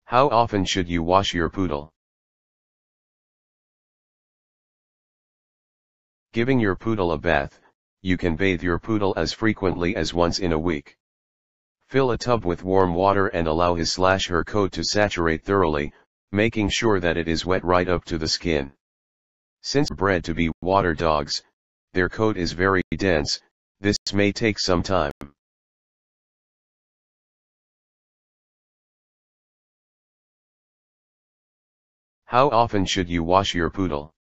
How often should you wash your poodle? Giving your poodle a bath. You can bathe your poodle as frequently as once in a week. Fill a tub with warm water and allow his/her coat to saturate thoroughly, making sure that it is wet right up to the skin. Since bred to be water dogs, their coat is very dense. This may take some time. How often should you wash your poodle?